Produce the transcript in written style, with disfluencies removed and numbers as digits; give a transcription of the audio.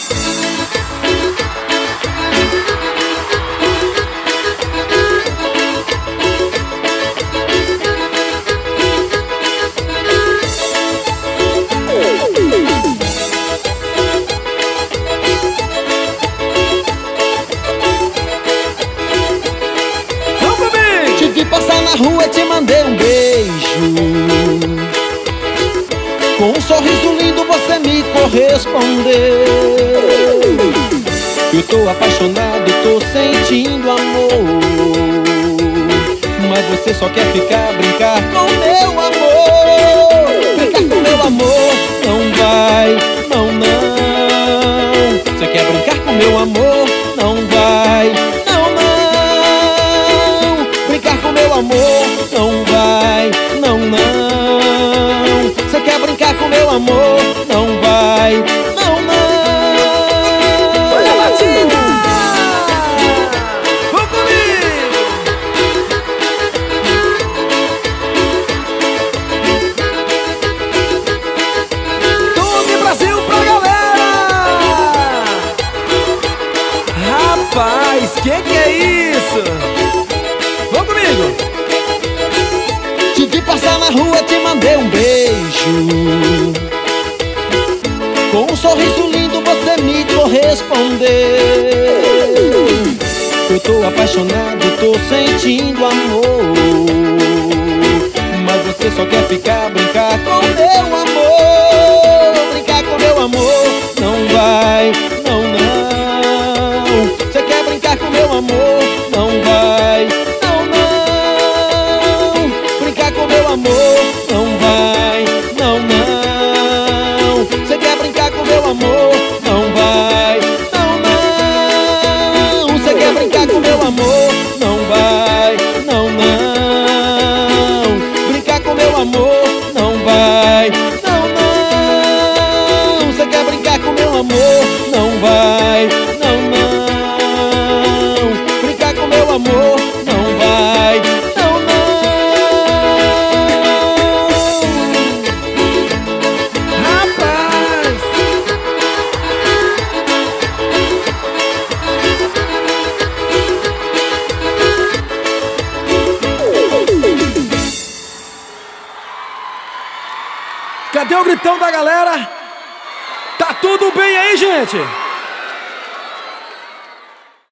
Passar na rua, te mandei um beijo. Com um sorriso lindo você me correspondeu. Eu tô apaixonado, tô sentindo amor, mas você só quer brincar com meu amor. Brincar com meu amor, não vai, não, não. Você quer brincar com meu amor, não vai, meu amor, não vai, não, não. Você quer brincar com meu amor, não vai, não, não. Olha a batida! Vamos comigo! Tome Brasil pra galera! Rapaz, que é isso? Vamos comigo! Te vi passar na rua, te mandei um beijo. Com um sorriso lindo você me correspondeu. Eu tô apaixonado, tô sentindo amor, mas você só quer brincar com meu amor. Brincar com meu amor, não vai, não, não. Você quer brincar com meu amor, não vai, meu amor, não vai, não, não. Você quer brincar com meu amor, não vai, não, não. Você quer brincar com meu amor, não vai, não, não. Brincar com meu amor, não vai, não, não. Você quer brincar com meu amor, não vai, não, não. Brincar com meu amor, não vai. Cadê o gritão da galera? Tá tudo bem aí, gente?